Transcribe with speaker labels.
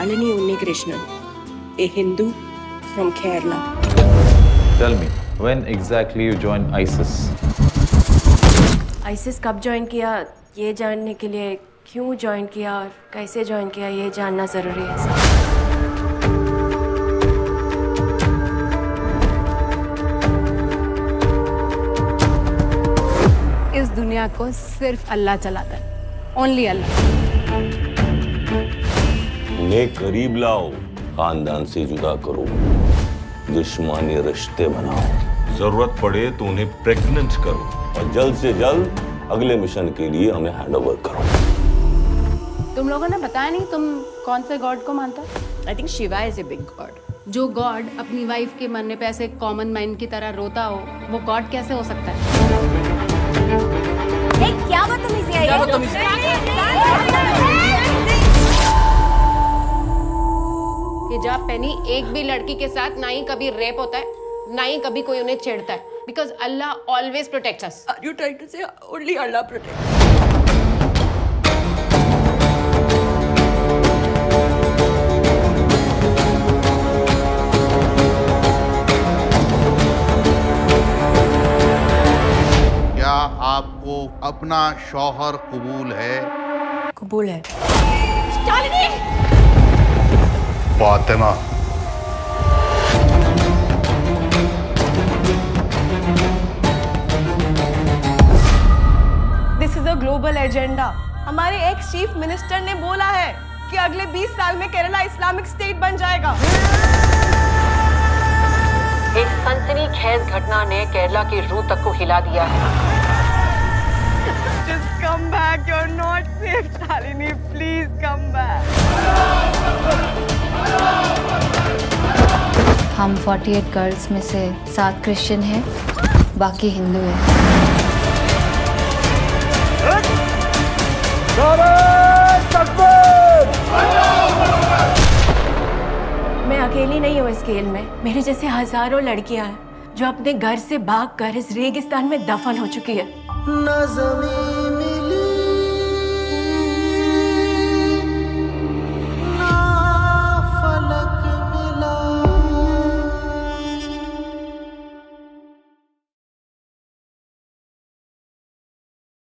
Speaker 1: Shalini Unnikrishnan, a Hindu from Kerala.
Speaker 2: Tell me, when exactly you joined ISIS?
Speaker 1: ISIS कब join किया ये जानने के लिए क्यों ज्वाइन किया और कैसे ज्वाइन किया ये जानना ज़रूरी है सर।
Speaker 3: इस दुनिया को सिर्फ अल्लाह चलाता है, ओनली अल्लाह।
Speaker 4: उन्हें करीब लाओ, खानदान से जुदा करो, दुश्मनी रिश्ते बनाओ, जरूरत पड़े तो उन्हें प्रेग्नेंट करो और जल्द से जल्द अगले मिशन के लिए हमें हैंडओवर करो।
Speaker 3: तुम लोगों ने बताया नहीं तुम कौन से गॉड को मानता? I think Shiva is a big god. जो गॉड अपनी वाइफ के मरने पे ऐसे कॉमन मैन की तरह रोता हो, वो गॉड कैसे हो सकता है?
Speaker 1: क्या बदतमीजी है
Speaker 3: हिजाब पहनी एक भी लड़की के साथ ना ही कभी रेप होता है, ना ही कभी कोई उन्हें छेड़ता है, because Allah always protects us.
Speaker 1: Are you trying to say only Allah protects?
Speaker 5: क्या आपको अपना शौहर कबूल है?
Speaker 1: कबूल है।
Speaker 5: Fatima,
Speaker 6: this is a global agenda. हमारे एक्स चीफ मिनिस्टर ने बोला है कि अगले 20 साल में केरला इस्लामिक स्टेट बन जाएगा।
Speaker 7: एक सनसनीखेज घटना ने केरला की रूह तक को हिला दिया है।
Speaker 6: Just come back, you're not safe, Shalini. Please come back.
Speaker 8: हम 48 गर्ल्स में से 7 क्रिश्चियन हैं, बाकी हिंदू हैं।
Speaker 1: मैं अकेली नहीं हूँ इस खेल में। मेरे जैसे हजारों लड़कियां हैं जो अपने घर से भागकर इस रेगिस्तान में दफन हो चुकी है।